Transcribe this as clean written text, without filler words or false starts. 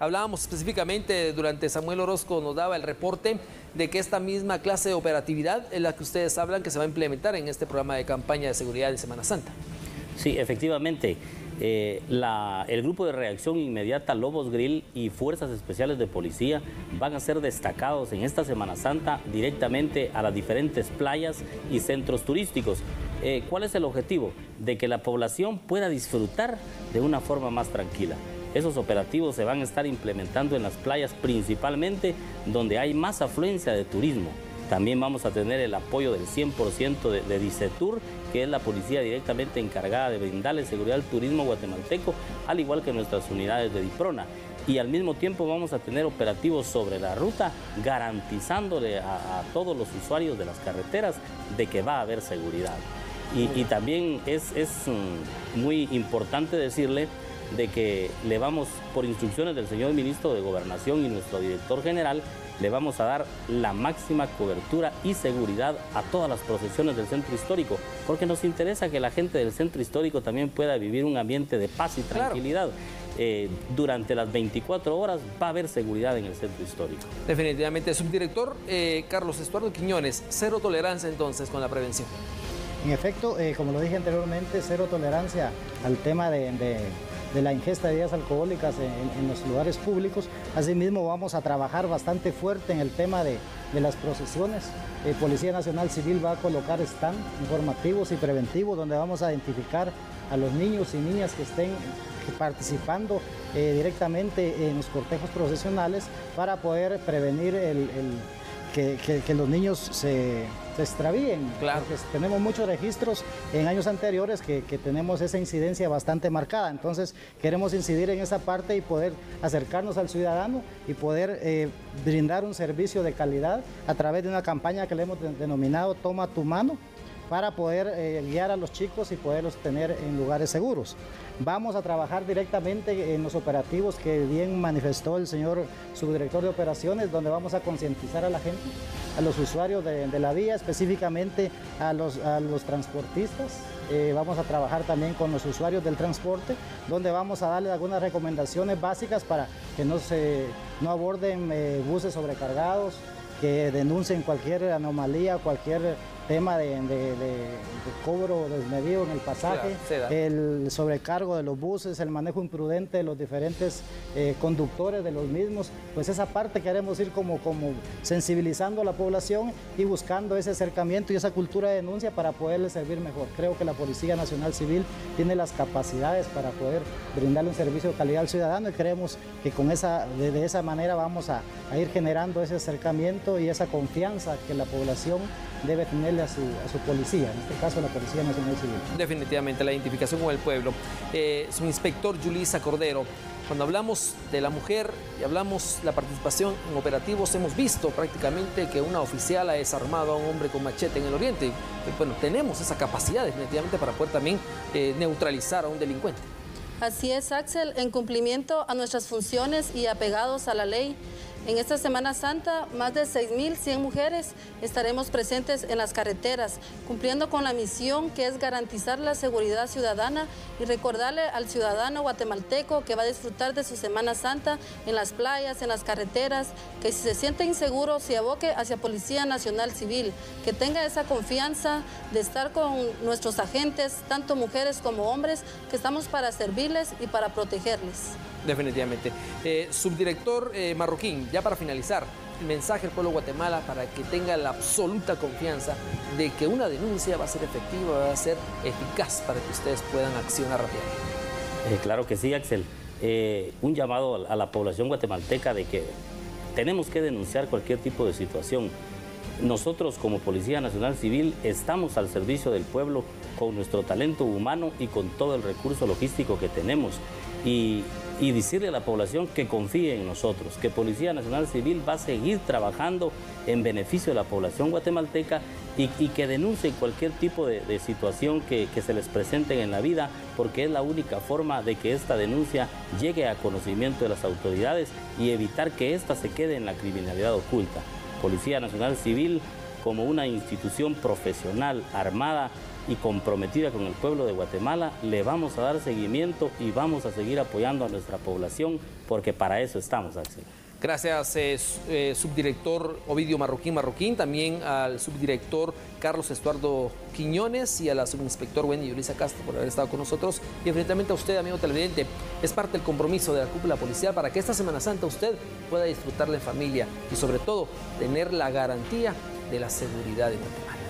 Hablábamos específicamente, durante Samuel Orozco nos daba el reporte de que esta misma clase de operatividad es la que ustedes hablan que se va a implementar en este programa de campaña de seguridad de Semana Santa. Sí, efectivamente. El grupo de reacción inmediata Lobos Grill y Fuerzas Especiales de Policía van a ser destacados en esta Semana Santa directamente a las diferentes playas y centros turísticos. ¿Cuál es el objetivo? De que la población pueda disfrutar de una forma más tranquila. Esos operativos se van a estar implementando en las playas principalmente donde hay más afluencia de turismo. También vamos a tener el apoyo del 100% de Dicetur, que es la policía directamente encargada de brindarle seguridad al turismo guatemalteco, al igual que nuestras unidades de DIPRONA. Y al mismo tiempo vamos a tener operativos sobre la ruta, garantizándole a todos los usuarios de las carreteras de que va a haber seguridad. Y también es muy importante decirle de que le vamos, por instrucciones del señor ministro de Gobernación y nuestro director general, le vamos a dar la máxima cobertura y seguridad a todas las procesiones del centro histórico, porque nos interesa que la gente del centro histórico también pueda vivir un ambiente de paz y tranquilidad. Claro. Durante las 24 horas va a haber seguridad en el centro histórico. Definitivamente. Subdirector Carlos Estuardo Quiñones, cero tolerancia entonces con la prevención. En efecto, como lo dije anteriormente, cero tolerancia al tema de la ingesta de bebidas alcohólicas en los lugares públicos. Asimismo vamos a trabajar bastante fuerte en el tema de las procesiones. Policía Nacional Civil va a colocar stand informativos y preventivos donde vamos a identificar a los niños y niñas que estén participando directamente en los cortejos procesionales para poder prevenir que los niños se extravíen. Claro. Porque tenemos muchos registros en años anteriores que tenemos esa incidencia bastante marcada. Entonces queremos incidir en esa parte y poder acercarnos al ciudadano y poder brindar un servicio de calidad a través de una campaña que le hemos denominado Toma tu mano, para poder guiar a los chicos y poderlos tener en lugares seguros. Vamos a trabajar directamente en los operativos que bien manifestó el señor subdirector de operaciones, donde vamos a concientizar a la gente, a los usuarios de la vía, específicamente a los transportistas. Vamos a trabajar también con los usuarios del transporte, donde vamos a darles algunas recomendaciones básicas para que no aborden buses sobrecargados, que denuncien cualquier anomalía, cualquier tema de cobro desmedido en el pasaje, el sobrecargo de los buses, el manejo imprudente de los diferentes conductores de los mismos. Pues esa parte queremos ir como sensibilizando a la población y buscando ese acercamiento y esa cultura de denuncia para poderles servir mejor. Creo que la Policía Nacional Civil tiene las capacidades para poder brindarle un servicio de calidad al ciudadano y creemos que de esa manera vamos a ir generando ese acercamiento y esa confianza que la población debe tenerle a su policía, en este caso la Policía Nacional Civil. Definitivamente, la identificación con el pueblo. Su inspector Yulisa Cordero, cuando hablamos de la mujer y hablamos de la participación en operativos, hemos visto prácticamente que una oficial ha desarmado a un hombre con machete en el oriente. Y, bueno, tenemos esa capacidad definitivamente para poder también neutralizar a un delincuente. Así es, Axel, en cumplimiento a nuestras funciones y apegados a la ley. En esta Semana Santa, más de 6.100 mujeres estaremos presentes en las carreteras, cumpliendo con la misión que es garantizar la seguridad ciudadana y recordarle al ciudadano guatemalteco que va a disfrutar de su Semana Santa en las playas, en las carreteras, que si se siente inseguro se aboque hacia Policía Nacional Civil, que tenga esa confianza de estar con nuestros agentes, tanto mujeres como hombres, que estamos para servirles y para protegerles. Definitivamente. Subdirector Marroquín, ya para finalizar, el mensaje al pueblo de Guatemala para que tenga la absoluta confianza de que una denuncia va a ser efectiva, va a ser eficaz para que ustedes puedan accionar rápidamente. Claro que sí, Axel. Un llamado a la población guatemalteca de que tenemos que denunciar cualquier tipo de situación. Nosotros como Policía Nacional Civil estamos al servicio del pueblo con nuestro talento humano y con todo el recurso logístico que tenemos. Y decirle a la población que confíe en nosotros, que Policía Nacional Civil va a seguir trabajando en beneficio de la población guatemalteca y que denuncien cualquier tipo de situación que se les presente en la vida, porque es la única forma de que esta denuncia llegue a conocimiento de las autoridades y evitar que ésta se quede en la criminalidad oculta. Policía Nacional Civil, como una institución profesional armada, y comprometida con el pueblo de Guatemala, le vamos a dar seguimiento y vamos a seguir apoyando a nuestra población, porque para eso estamos, Axel. Gracias, subdirector Ovidio Marroquín, también al subdirector Carlos Estuardo Quiñones y a la subinspector Wendy Yulisa Castro por haber estado con nosotros. Y definitivamente a usted, amigo televidente, es parte del compromiso de la cúpula policial para que esta Semana Santa usted pueda disfrutarla en familia y sobre todo tener la garantía de la seguridad de Guatemala.